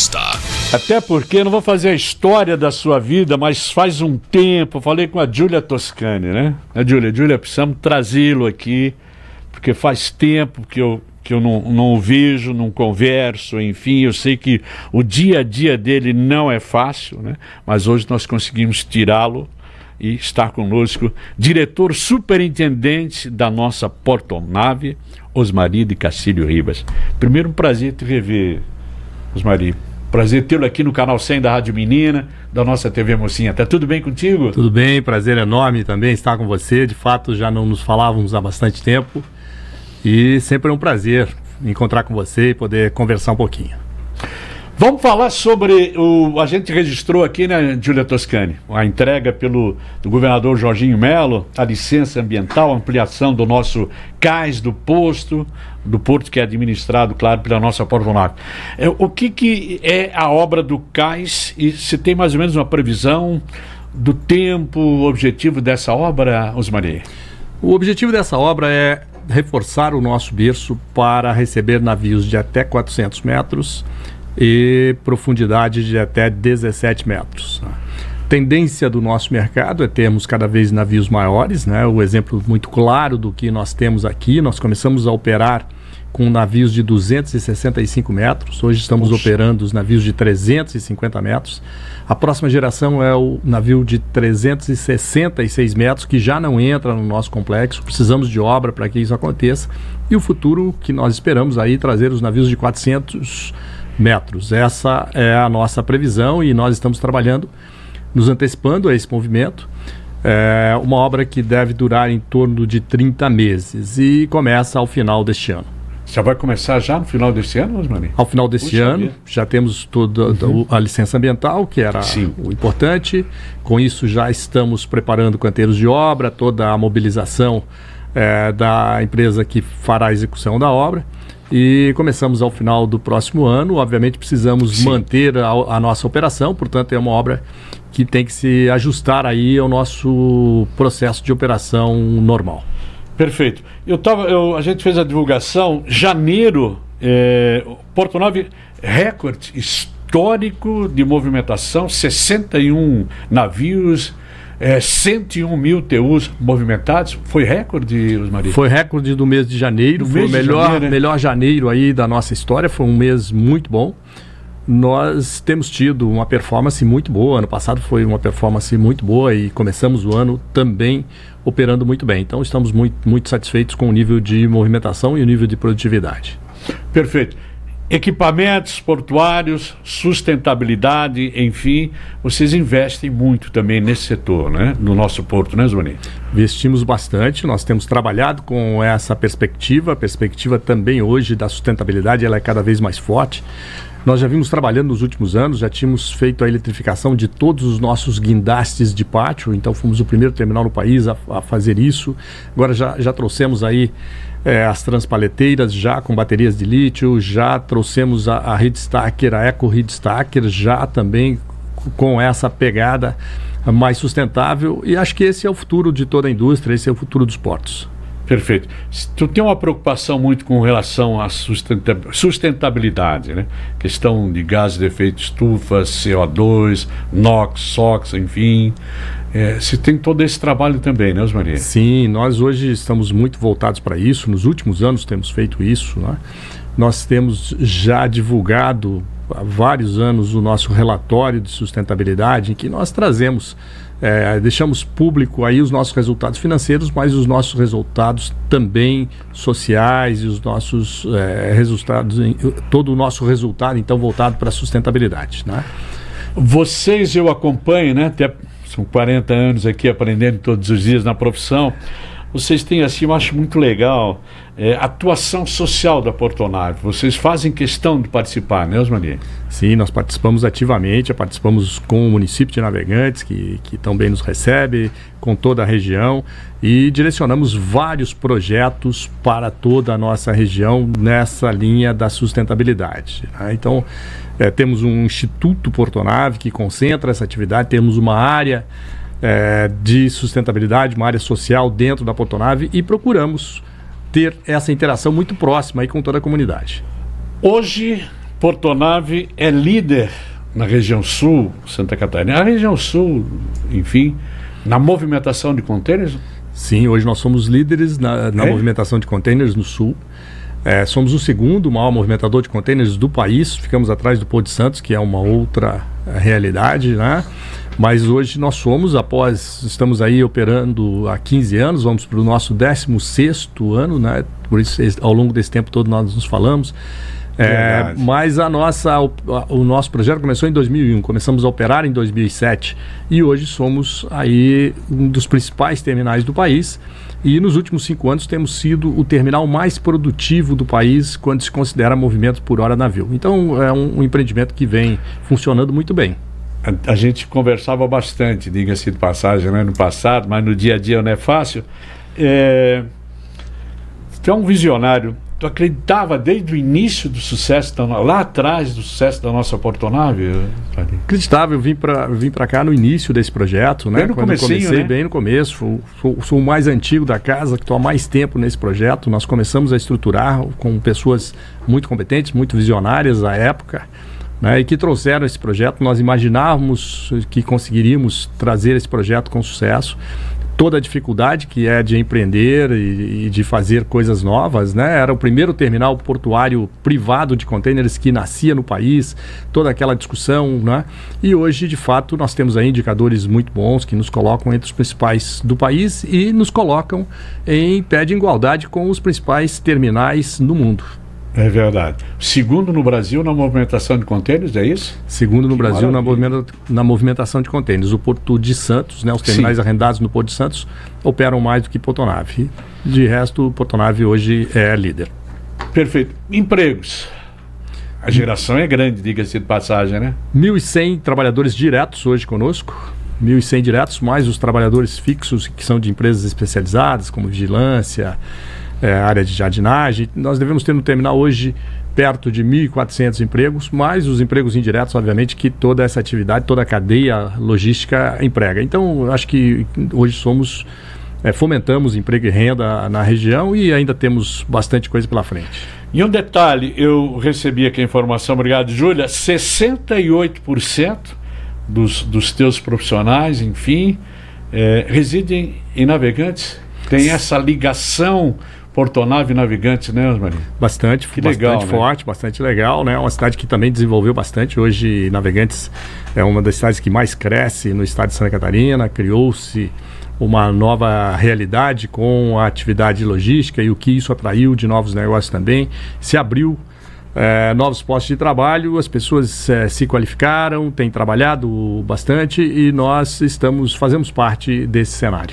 Entrevista. Até porque, não vou fazer a história da sua vida, mas faz um tempo, falei com a Giulia Toscani, né? Giulia, precisamos trazê-lo aqui, porque faz tempo que eu não o vejo, não converso, enfim, eu sei que o dia a dia dele não é fácil, né? Mas hoje nós conseguimos tirá-lo e estar conosco, diretor superintendente da nossa Portonave, Osmari de Castilho Ribas. Primeiro, um prazer te rever, Osmari. Prazer tê-lo aqui no canal 100 da Rádio Menina, da nossa TV Mocinha. Tá tudo bem contigo? Tudo bem, prazer enorme também estar com você. De fato, já não nos falávamos há bastante tempo e sempre é um prazer encontrar com você e poder conversar um pouquinho. Vamos falar sobre a gente registrou aqui, né, Giulia Toscani, a entrega do governador Jorginho Melo, a licença ambiental, a ampliação do nosso cais do porto que é administrado, claro, pela nossa Portonave. O que é a obra do cais e se tem mais ou menos uma previsão do tempo, o objetivo dessa obra, Osmari? O objetivo dessa obra é reforçar o nosso berço para receber navios de até 400 metros e profundidade de até 17 metros. Tendência do nosso mercado é termos cada vez navios maiores, né? O exemplo muito claro do que nós temos aqui, nós começamos a operar com navios de 265 metros, hoje estamos operando os navios de 350 metros. A próxima geração é o navio de 366 metros, que já não entra no nosso complexo, precisamos de obra para que isso aconteça. E o futuro que nós esperamos aí trazer os navios de 400 metros. Essa é a nossa previsão e nós estamos trabalhando, nos antecipando a esse movimento. É uma obra que deve durar em torno de 30 meses e começa ao final deste ano. Já vai começar já no final deste ano, Osmani? Ao final deste ano, já temos toda a licença ambiental, que era o importante. Com isso já estamos preparando canteiros de obra, toda a mobilização da empresa que fará a execução da obra. E começamos ao final do próximo ano. Obviamente precisamos manter a nossa operação, portanto é uma obra que tem que se ajustar aí ao nosso processo de operação normal. Perfeito. A gente fez a divulgação, janeiro, Portonave, recorde histórico de movimentação, 61 navios, 101 mil TUs movimentados. Foi recorde, Osmari? Foi recorde do mês de janeiro, foi o melhor janeiro aí da nossa história, foi um mês muito bom. Nós temos tido uma performance muito boa, ano passado foi uma performance muito boa e começamos o ano também operando muito bem. Então estamos muito satisfeitos com o nível de movimentação e o nível de produtividade. Perfeito. Equipamentos portuários, sustentabilidade, enfim, vocês investem muito também nesse setor, né? No nosso porto, né, Osmani? Investimos bastante, nós temos trabalhado com essa perspectiva, a perspectiva também hoje da sustentabilidade, ela é cada vez mais forte. Nós já vimos trabalhando nos últimos anos, já tínhamos feito a eletrificação de todos os nossos guindastes de pátio, então fomos o primeiro terminal no país a fazer isso. Agora já trouxemos aí as transpaleteiras já com baterias de lítio, já trouxemos a Reed Stacker, a Eco Reed Stacker, já também com essa pegada mais sustentável, e acho que esse é o futuro de toda a indústria, esse é o futuro dos portos. Perfeito. Tu tem uma preocupação muito com relação à sustentabilidade, né? Questão de gases de efeito estufa, CO2, NOx, SOx, enfim. Se tem todo esse trabalho também, né, Osmari? Sim, nós hoje estamos muito voltados para isso. Nos últimos anos temos feito isso, né? Nós temos já divulgado há vários anos o nosso relatório de sustentabilidade, em que nós trazemos, deixamos público aí os nossos resultados financeiros, mas os nossos resultados também sociais e os nossos resultados, todo o nosso resultado então voltado para a sustentabilidade, né? Vocês, eu acompanho, né? Até são 40 anos aqui aprendendo todos os dias na profissão. Vocês têm, assim, eu acho muito legal, atuação social da Portonave. Vocês fazem questão de participar, né, Osmani? Sim, nós participamos ativamente, participamos com o município de Navegantes, que também nos recebe, com toda a região, e direcionamos vários projetos para toda a nossa região nessa linha da sustentabilidade, né? Então, temos um Instituto Portonave que concentra essa atividade, temos uma área de sustentabilidade, uma área social dentro da Portonave, e procuramos ter essa interação muito próxima aí com toda a comunidade. Hoje, Portonave é líder na região sul, Santa Catarina. A região sul, enfim, na movimentação de contêineres? Sim, hoje nós somos líderes na movimentação de contêineres no sul. Somos o segundo maior movimentador de contêineres do país. Ficamos atrás do Porto de Santos, que é uma outra realidade, né? Mas hoje nós estamos aí operando há 15 anos, vamos para o nosso 16º ano, né? Por isso, ao longo desse tempo todo nós nos falamos. Mas o nosso projeto começou em 2001, começamos a operar em 2007 e hoje somos aí um dos principais terminais do país. E nos últimos 5 anos temos sido o terminal mais produtivo do país quando se considera movimento por hora navio. Então é um empreendimento que vem funcionando muito bem. A gente conversava bastante, diga-se de passagem, né, no passado, mas no dia a dia não é fácil. Tu é um visionário. Tu acreditava desde o início do sucesso, lá atrás do sucesso da nossa Portonave? Acreditava, eu vim para cá no início desse projeto, né? Quando eu comecei, né? Bem no começo, sou o mais antigo da casa, que estou há mais tempo nesse projeto. Nós começamos a estruturar com pessoas muito competentes, muito visionárias à época, né? E que trouxeram esse projeto. Nós imaginávamos que conseguiríamos trazer esse projeto com sucesso. Toda a dificuldade que é de empreender e de fazer coisas novas, né? Era o primeiro terminal portuário privado de contêineres que nascia no país, toda aquela discussão, né? E hoje, de fato, nós temos aí indicadores muito bons que nos colocam entre os principais do país e nos colocam em pé de igualdade com os principais terminais no mundo. É verdade. Segundo no Brasil na movimentação de contêineres, é isso? Segundo no Brasil na movimentação de contêineres. O Porto de Santos, né, os terminais arrendados no Porto de Santos, operam mais do que Portonave. De resto, Portonave hoje é líder. Perfeito. Empregos. A geração é grande, diga-se de passagem, né? 1.100 trabalhadores diretos hoje conosco. 1.100 diretos, mais os trabalhadores fixos que são de empresas especializadas, como vigilância, área de jardinagem. Nós devemos ter no terminal hoje perto de 1.400 empregos, mais os empregos indiretos, obviamente, que toda essa atividade, toda a cadeia logística emprega. Então, acho que hoje fomentamos emprego e renda na região e ainda temos bastante coisa pela frente. E um detalhe, eu recebi aqui a informação, obrigado, Júlia, 68% dos teus profissionais, enfim, residem em Navegantes. Tem essa ligação Portonave e Navegantes, né, Osmarinho? Bastante legal, forte, né? Bastante legal, né? Uma cidade que também desenvolveu bastante. Hoje, Navegantes é uma das cidades que mais cresce no estado de Santa Catarina. Criou-se uma nova realidade com a atividade logística e o que isso atraiu de novos negócios também. Se abriu novos postos de trabalho, as pessoas se qualificaram, têm trabalhado bastante e nós fazemos parte desse cenário.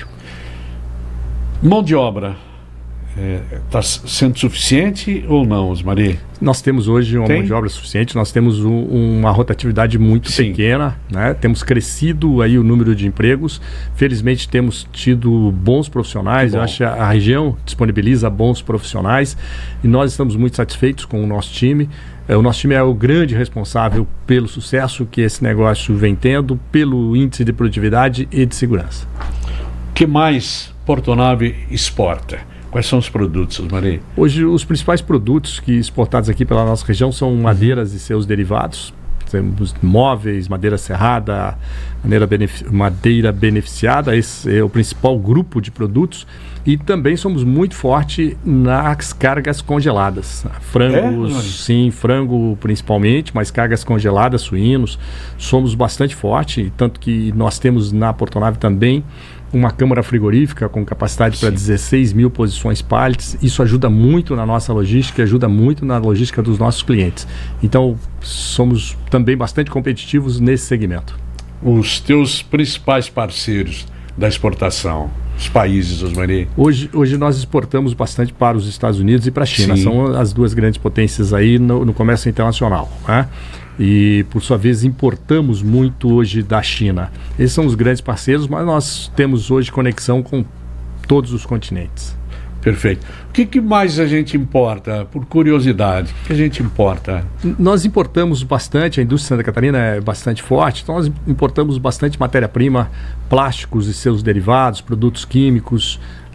Mão de obra está sendo suficiente ou não, Osmari? Nós temos hoje uma mão de obra suficiente, nós temos uma rotatividade muito pequena, né? Temos crescido aí o número de empregos, felizmente temos tido bons profissionais, eu acho que a região disponibiliza bons profissionais e nós estamos muito satisfeitos com o nosso time. O nosso time é o grande responsável pelo sucesso que esse negócio vem tendo, pelo índice de produtividade e de segurança. O que mais Portonave exporta? Quais são os produtos, Osmari? Hoje, os principais produtos que exportados aqui pela nossa região são madeiras e seus derivados. Temos móveis, madeira serrada, madeira beneficiada. Esse é o principal grupo de produtos. E também somos muito fortes nas cargas congeladas. Frangos, sim, frango principalmente, mas cargas congeladas, suínos. Somos bastante fortes, tanto que nós temos na Portonave também uma câmara frigorífica com capacidade para 16 mil posições pallets. Isso ajuda muito na nossa logística, ajuda muito na logística dos nossos clientes. Então, somos também bastante competitivos nesse segmento. Os teus principais parceiros da exportação, os países, Osmari? Hoje nós exportamos bastante para os Estados Unidos e para a China. Sim. São as duas grandes potências aí no comércio internacional, né? E, por sua vez, importamos muito hoje da China. Esses são os grandes parceiros, mas nós temos hoje conexão com todos os continentes. Perfeito. O que mais a gente importa, por curiosidade? O que a gente importa? Nós importamos bastante, a indústria de Santa Catarina é bastante forte, então nós importamos bastante matéria-prima, plásticos e seus derivados, produtos químicos,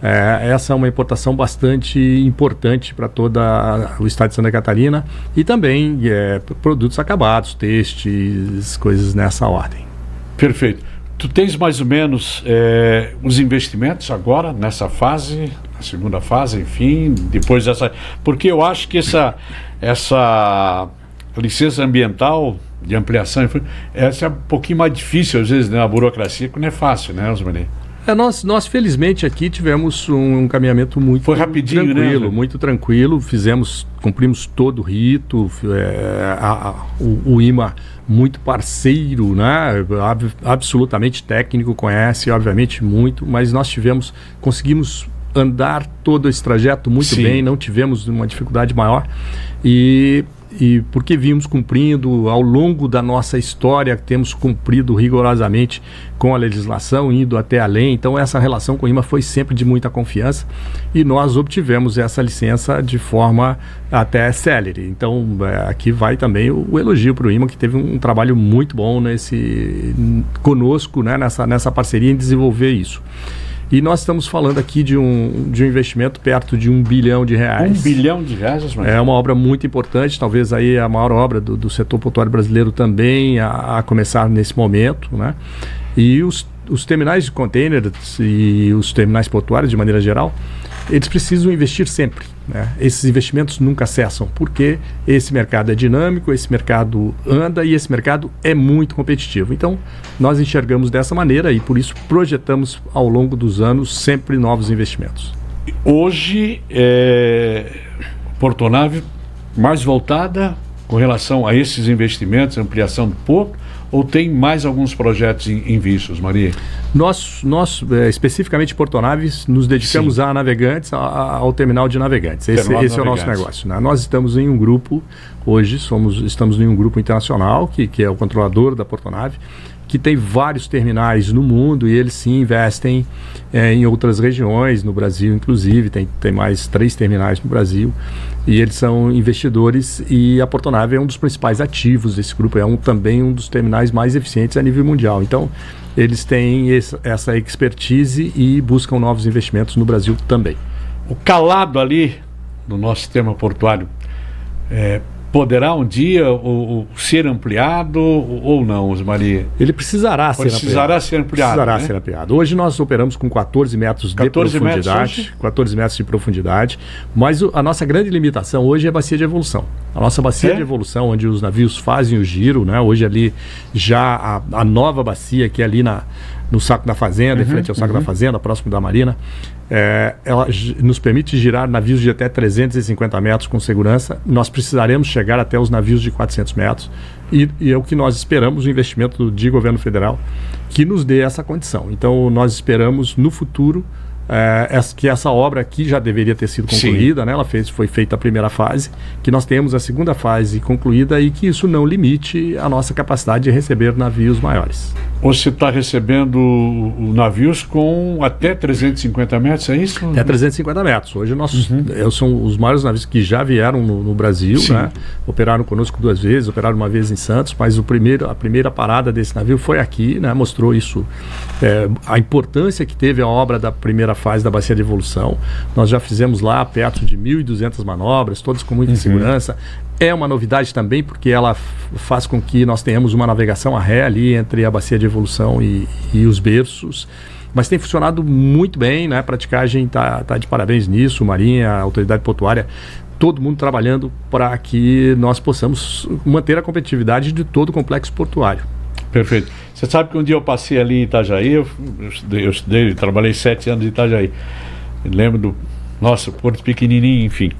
Essa é uma importação bastante importante para todo o estado de Santa Catarina e também produtos acabados, textos, coisas nessa ordem. Perfeito. Tu tens mais ou menos os investimentos agora, nessa fase, a segunda fase, enfim, depois dessa... Porque eu acho que essa licença ambiental de ampliação, essa é um pouquinho mais difícil às vezes, né? A burocracia, que não é fácil, né, Osmani? Nós felizmente aqui tivemos um caminhamento muito Foi rapidinho, tranquilo, né? Muito tranquilo, cumprimos todo o rito, o IMA muito parceiro, né? Absolutamente técnico, conhece obviamente muito, mas conseguimos andar todo esse trajeto muito bem, não tivemos uma dificuldade maior e porque vimos cumprindo ao longo da nossa história, temos cumprido rigorosamente com a legislação, indo até além. Então essa relação com o IMA foi sempre de muita confiança e nós obtivemos essa licença de forma até célere. Então aqui vai também o elogio para o IMA, que teve um trabalho muito bom conosco, né, nessa parceria em desenvolver isso. E nós estamos falando aqui de um investimento perto de R$1 bilhão. R$1 bilhão? É uma obra muito importante, talvez aí a maior obra do setor portuário brasileiro também a começar nesse momento, né? E os terminais de containers e os terminais portuários, de maneira geral, eles precisam investir sempre, né? Esses investimentos nunca cessam, porque esse mercado é dinâmico, esse mercado anda e esse mercado é muito competitivo. Então, nós enxergamos dessa maneira e por isso projetamos ao longo dos anos sempre novos investimentos. Hoje, Portonave mais voltada com relação a esses investimentos, ampliação do porto, ou tem mais alguns projetos em vistos, Maria? Nós especificamente Portonaves, nos dedicamos a navegantes, ao terminal de navegantes. Esse é o nosso negócio, né? Nós estamos em um grupo, hoje estamos em um grupo internacional, que é o controlador da Portonave, que tem vários terminais no mundo e eles sim investem em outras regiões, no Brasil inclusive, tem mais 3 terminais no Brasil e eles são investidores e a Portonave é um dos principais ativos desse grupo, também um dos terminais mais eficientes a nível mundial. Então eles têm essa expertise e buscam novos investimentos no Brasil também. O calado ali do nosso sistema portuário poderá um dia ser ampliado ou não, Osmani? Ele precisará ser ampliado. Hoje nós operamos com 14 metros de profundidade. 14 metros de profundidade. Mas a nossa grande limitação hoje é a bacia de evolução. A nossa bacia de evolução, onde os navios fazem o giro, né? Hoje ali já a nova bacia, que é ali no Saco da Fazenda, em frente ao Saco da Fazenda, próximo da Marina, ela nos permite girar navios de até 350 metros com segurança. Nós precisaremos chegar até os navios de 400 metros e é o que nós esperamos, o investimento de governo federal que nos dê essa condição. Então nós esperamos no futuro que essa obra aqui já deveria ter sido concluída, né? Foi feita a primeira fase, que nós tenhamos a segunda fase concluída e que isso não limite a nossa capacidade de receber navios maiores. Você está recebendo navios com até 350 metros, é isso? Até 350 metros. Hoje são os maiores navios que já vieram no Brasil, né? Operaram conosco 2 vezes, operaram uma vez em Santos, mas a primeira parada desse navio foi aqui, né? Mostrou isso, a importância que teve a obra da primeira fase da bacia de evolução. Nós já fizemos lá perto de 1.200 manobras, todas com muita segurança. É uma novidade também porque ela faz com que nós tenhamos uma navegação a ré ali entre a bacia de evolução e os berços. Mas tem funcionado muito bem, né? A praticagem tá de parabéns nisso, Marinha, a autoridade portuária, todo mundo trabalhando para que nós possamos manter a competitividade de todo o complexo portuário. Perfeito. Você sabe que um dia eu passei ali em Itajaí, eu estudei, trabalhei 7 anos em Itajaí. Eu lembro do nosso porto pequenininho, enfim.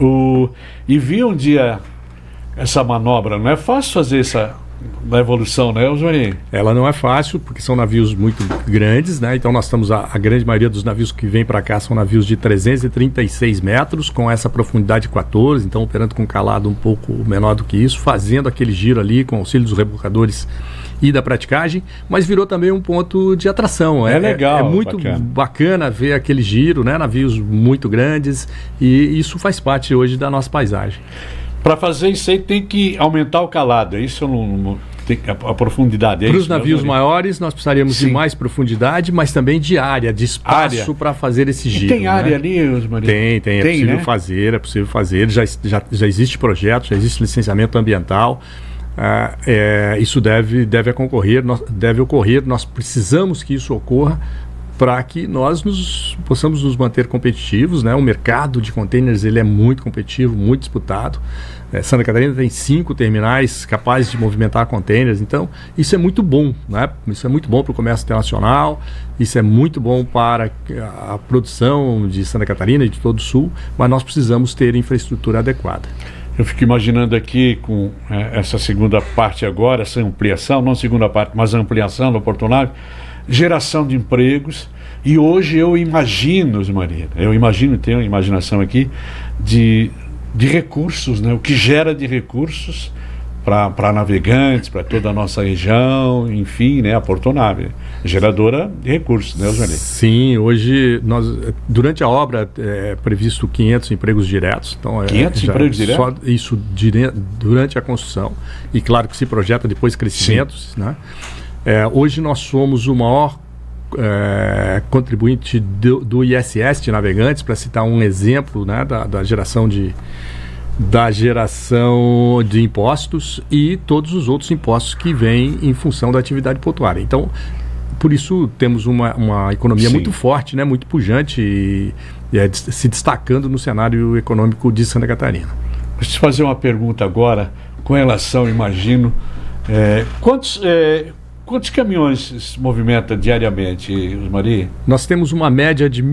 E vi um dia essa manobra. Não é fácil fazer da evolução, né, Osmani? Ela não é fácil, porque são navios muito grandes, né? Então nós estamos, a grande maioria dos navios que vêm para cá são navios de 336 metros, com essa profundidade 14, então operando com calado um pouco menor do que isso, fazendo aquele giro ali com auxílio dos rebocadores e da praticagem, mas virou também um ponto de atração. É legal. É muito bacana ver aquele giro, né? Navios muito grandes, e isso faz parte hoje da nossa paisagem. Para fazer isso aí tem que aumentar o calado, é isso? a profundidade. Para os navios maiores, nós precisaríamos de mais profundidade, mas também de área, de espaço para fazer esse giro. Tem área ali, Osmarinho? Tem, é possível fazer, já existe projeto, já existe licenciamento ambiental. Isso deve ocorrer, nós precisamos que isso ocorra para que nós possamos nos manter competitivos, né? O mercado de containers ele é muito competitivo, muito disputado. Santa Catarina tem 5 terminais capazes de movimentar containers, então isso é muito bom, né? Isso é muito bom para o comércio internacional, isso é muito bom para a produção de Santa Catarina e de todo o Sul, mas nós precisamos ter infraestrutura adequada. Eu fico imaginando aqui com essa segunda parte agora, essa ampliação, não segunda parte, mas a ampliação do Porto Nave, geração de empregos, e hoje eu imagino, Maria, tenho uma imaginação aqui de recursos, né? O que gera de recursos para navegantes, para toda a nossa região, enfim, né? A Porto Nave, geradora de recursos, né, Osmarinho? Sim, hoje, durante a obra é previsto 500 empregos diretos. Então, 500 empregos diretos? Só isso durante a construção, e claro que se projeta depois crescimentos, né? Hoje nós somos o maior contribuinte do ISS de navegantes, para citar um exemplo, né, da geração de impostos e todos os outros impostos que vêm em função da atividade portuária. Então, por isso temos uma economia muito forte, né, muito pujante e se destacando no cenário econômico de Santa Catarina. Deixa eu te fazer uma pergunta agora com relação, imagino, quantos caminhões se movimenta diariamente, Osmarinho? Nós temos uma média de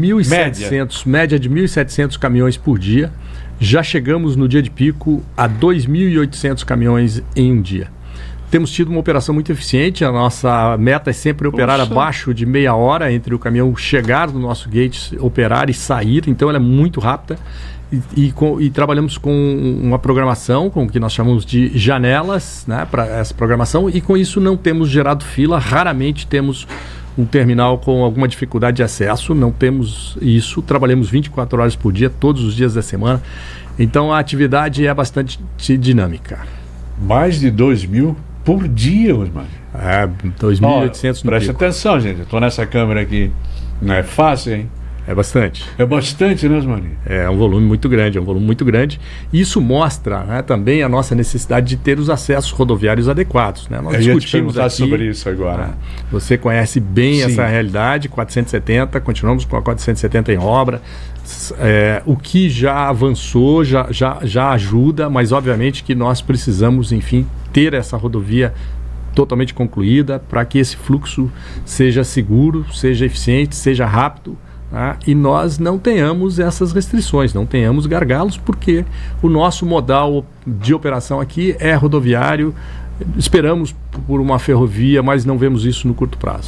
1.700 caminhões por dia. Já chegamos no dia de pico a 2.800 caminhões em um dia. Temos tido uma operação muito eficiente. A nossa meta é sempre operar abaixo de meia hora entre o caminhão chegar no nosso gate, operar e sair. Então ela é muito rápida. E trabalhamos com uma programação, com o que nós chamamos de janelas, né, para essa programação, e com isso não temos gerado fila. Raramente temos um terminal com alguma dificuldade de acesso, não temos isso. Trabalhamos 24 horas por dia, todos os dias da semana. Então a atividade é bastante dinâmica. Mais de 2.000 por dia, Osmarinho? 2.800 no presta pico. Atenção, gente. Eu estou nessa câmera aqui. Não é fácil, hein? É bastante. É bastante, né, Osmarinho? É um volume muito grande, Isso mostra, né, também a nossa necessidade de ter os acessos rodoviários adequados, né? Nós discutimos aqui sobre isso agora. Você conhece bem essa realidade, 470, continuamos com a 470 em obra. O que já avançou, já ajuda, mas obviamente que nós precisamos, enfim, ter essa rodovia totalmente concluída para que esse fluxo seja seguro, seja eficiente, seja rápido. E nós não tenhamos essas restrições, não tenhamos gargalos, porque o nosso modal de operação aqui é rodoviário. Esperamos por uma ferrovia, mas não vemos isso no curto prazo.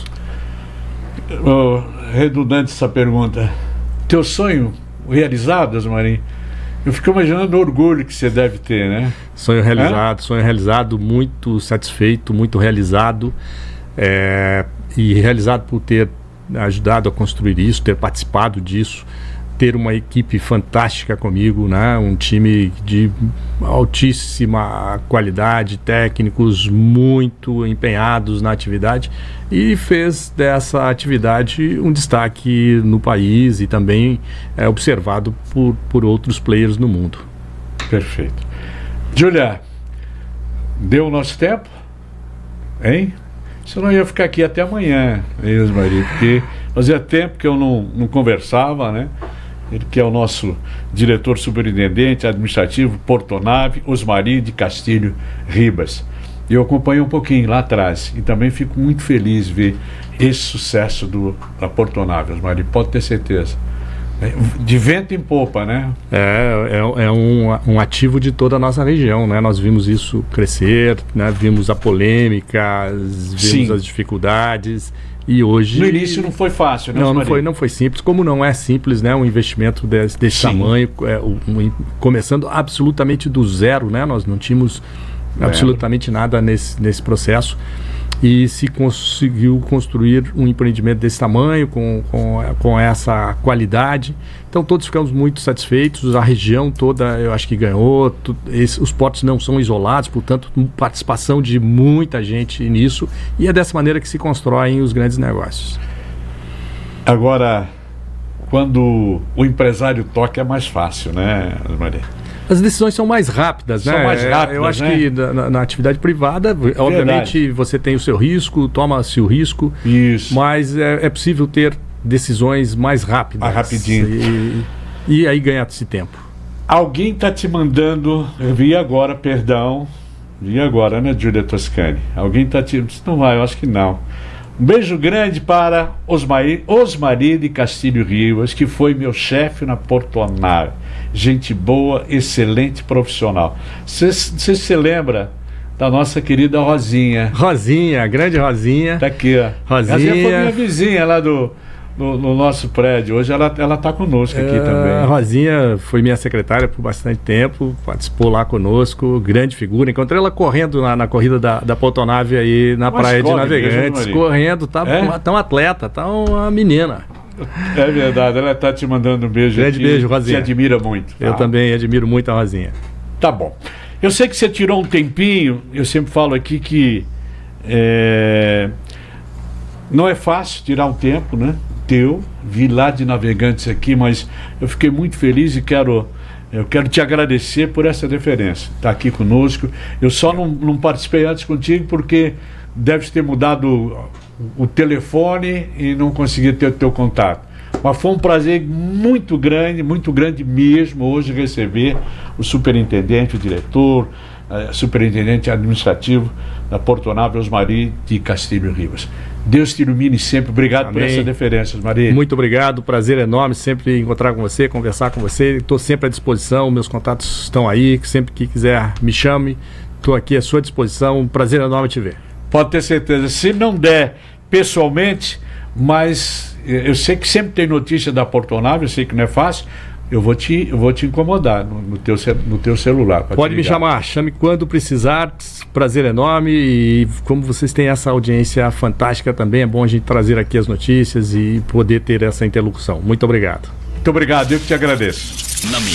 Redundante essa pergunta. Teu sonho realizado, Osmarinho? Eu fico imaginando o orgulho que você deve ter, né? Sonho realizado, muito satisfeito, muito realizado. E realizado por ter ajudado a construir isso, ter participado disso, ter uma equipe fantástica comigo, né? Um time de altíssima qualidade, técnicos muito empenhados na atividade, e fez dessa atividade um destaque no país e também observado por outros players no mundo. Perfeito. Júlia, deu o nosso tempo? Hein? Senão eu ia ficar aqui até amanhã, Osmarinho, porque fazia tempo que eu não conversava, né? Ele que é o nosso diretor superintendente administrativo, Porto Nave, Osmarinho de Castilho Ribas. Eu acompanhei um pouquinho lá atrás e também fico muito feliz de ver esse sucesso da Porto Nave, Osmarinho, pode ter certeza. De vento em popa, né? É um ativo de toda a nossa região, né? Nós vimos isso crescer, né? Vimos a polêmica, vimos as dificuldades, e hoje... No início não foi fácil, né? Não foi simples, como não é simples, né? Um investimento desse tamanho, começando absolutamente do zero, né? Nós não tínhamos absolutamente nada nesse processo. e se conseguiu construir um empreendimento desse tamanho, com essa qualidade. Então todos ficamos muito satisfeitos, a região toda eu acho que ganhou, os portos não são isolados, portanto participação de muita gente nisso, e é dessa maneira que se constroem os grandes negócios. Agora, quando o empresário toca é mais fácil, né, Maria? As decisões são mais rápidas, né? São mais rápidas, eu acho, né? que na atividade privada, obviamente, você tem o seu risco, toma-se o risco. Isso. Mas é possível ter decisões mais rápidas. Mais rapidinho. E aí ganha-se tempo. Alguém está te mandando, eu vi agora, né, Júlia Toscani? Alguém está te... Não vai, eu acho que não. Um beijo grande para Osmari de Castilho Rivas, que foi meu chefe na Portonave. Gente boa, excelente profissional. Você se lembra da nossa querida Rosinha? Rosinha, grande Rosinha. Tá aqui, ó. Rosinha foi minha vizinha lá no nosso prédio. Hoje ela tá conosco aqui também. A Rosinha foi minha secretária por bastante tempo, participou lá conosco, grande figura. Encontrei ela correndo na corrida da Portonave aí na Praia de Navegantes, mesmo, correndo, tá um atleta, tá uma menina. É verdade, ela tá te mandando um beijo. Grande beijo, Rosinha. Te admira muito. Eu também admiro muito a Rosinha. Tá bom. Eu sei que você tirou um tempinho, eu sempre falo aqui que não é fácil tirar um tempo, né? Vi lá de Navegantes aqui, mas eu fiquei muito feliz e eu quero te agradecer por essa deferência, tá aqui conosco. Eu só não participei antes contigo porque deve ter mudado o telefone e não consegui ter o teu contato. Mas foi um prazer muito grande mesmo hoje receber o superintendente, o diretor, superintendente administrativo da Portonave, Osmari de Castilho Rivas. Deus te ilumine sempre. Obrigado. Amém. Por essa deferência, Osmari. Muito obrigado, prazer enorme sempre encontrar com você, conversar com você. Estou sempre à disposição, meus contatos estão aí, sempre que quiser me chame, estou aqui à sua disposição, um prazer enorme te ver. Pode ter certeza, se não der pessoalmente, mas eu sei que sempre tem notícia da Portonave, eu sei que não é fácil, eu vou te incomodar no teu celular. Pode me chamar, chame quando precisar, prazer enorme, e como vocês têm essa audiência fantástica também, é bom a gente trazer aqui as notícias e poder ter essa interlocução. Muito obrigado. Muito obrigado, eu que te agradeço.